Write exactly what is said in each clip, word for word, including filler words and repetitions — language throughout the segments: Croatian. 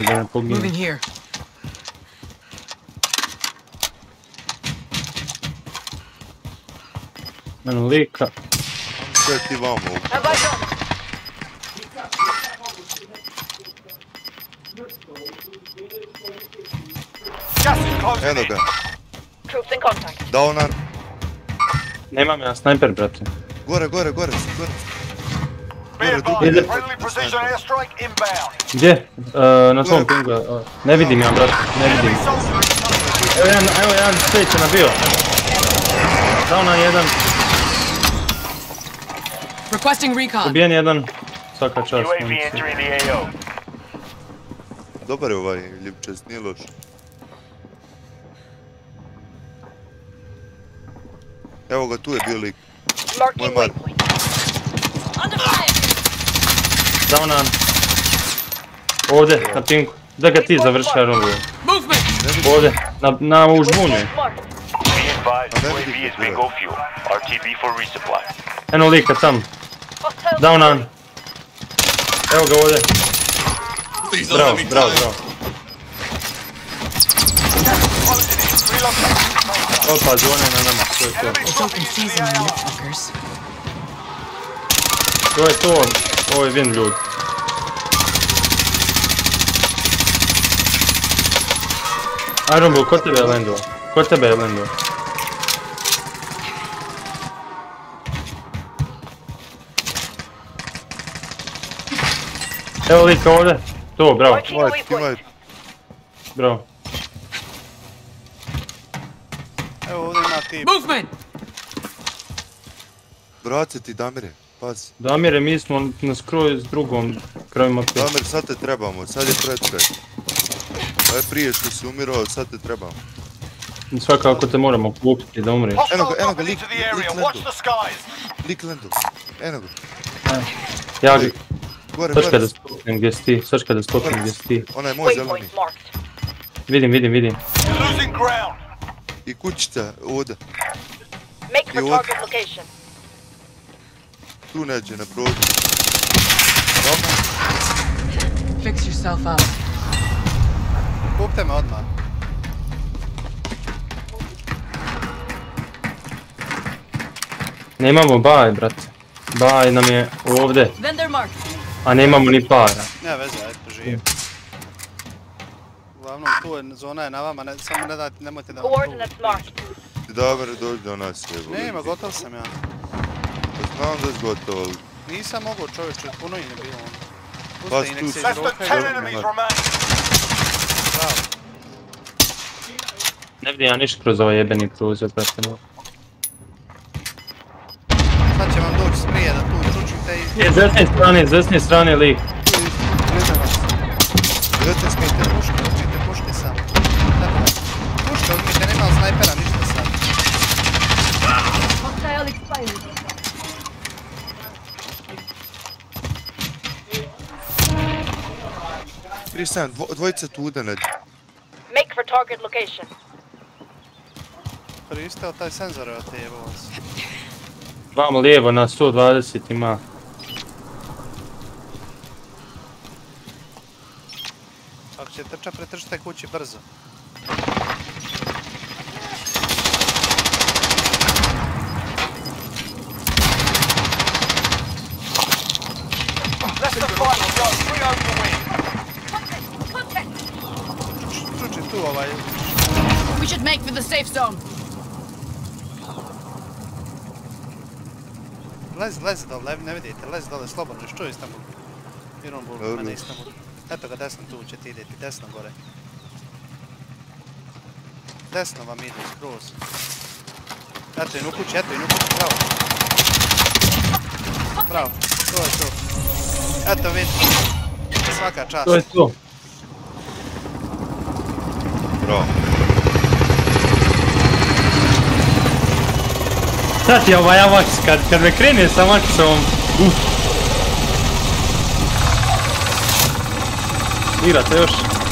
da ne poginem. Eno lika. Sve ti vamo. Eno ga. Downar. Nemam ja snajper, brate. Gore, gore, gore, gore. Ide. Gdje? Na svom pingu. Ne vidim ja, brate, ne vidim. Evo jedan, evo jedan stage je nabio. Downar jedan. Ubijen jedan. Svaka čast. Dobar je ovaj ljubčest, nije loš. Evo ga, tu je bio lik. Moj mar. Downar. Ovdje, na pinku. Da ga ti završaj rovu. Ovdje, na, na u žbunju. Eno lika tam. Downar. Evo ga ovdje. Bravo, bravo, bravo. Opa, zone na nama, to je to. To je to, ovo je win ljudi. Iron Bull, ko tebe je lendo? Ko tebe je lendo? Evo lika ovdje. To, bravo. Bravo. Evo ovdje ima tip. Brate ti, Damire, pazi. Damire, mi smo na skroju s drugom kraju mape. Damir, sad te trebamo, sad je predkraj. Aj prije što si umirao, sad te trebamo. Svakako te moramo kupiti da umriješ. Eno ga, eno ga, lik, lik lendu. Lik lendu, eno ga. Ja ga... Gore, Sačkaj gore. da spotnem gdje si ti, sačkaj da spotnem gdje si ti. Ona je moj zeleni. Vidim, vidim, vidim. I kućica, ovdje. Make for target location. Tu neđe na prođu. Fix yourself up. Kupte me odmah. Nemamo baj, brate. Baj nam je ovdje. A nemamo ni para. Ne veze, ajde požijem. Uglavnom tu je, zona je na vama, ne, samo ne dajte, nemojte da vam tu. Ti Damire, dođi do nas, jebo. Nema, gotov sam ja. Znam da si gotov, ali... Nisam mogao čovječe, puno i ne bilo ono. Pas Puste i tu nek se si. izrokaju. Bravo. Ne vidim ja ništa kroz ovaj jebeni prozor, brate. Sad će vam doći sprije da tu čučite i... Je, s desne strane, s desne strane lik. Gledajte smijete. Puške, uzmite puške sam. Tako da. Puške uzmite, nema li snajpera ništa sad. Pristajem, dvojica tu ude neđe. Make for target location. Koristeo taj senzor, evo te jebo vas. Vamo lijevo na sto dvadeset ima. Ako će trča, pretrčite kući brzo. Čuči tu ovaj... We should make for the safe zone. Lezi, lezi dole, ne vidite, lezi dole slobodno, što je Istanbul? Iron Bull, mene Istanbul. Eto ga desno tu ćete ideti, desno gore. Desno vam ide, skroz. Eto in u kući, eto in u kući, bravo. Bravo, to je to. Eto vidi, svaka čast. To je to. Bravo. Sad je ovaj avax, kad, kad me krene sa avaxom, uff. Igrate još?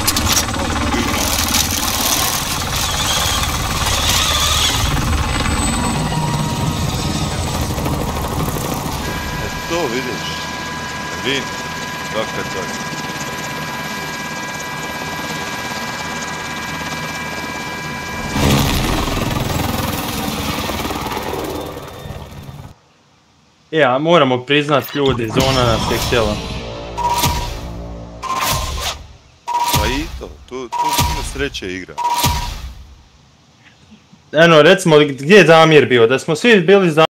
E to vidiš, vin, svaka čast. Ja, moramo priznat ljudi, zona nas je htjela. Pa i to, tu, tu puno sreće igra. Eno, recimo, gdje je Damir bio? Da smo svi bili s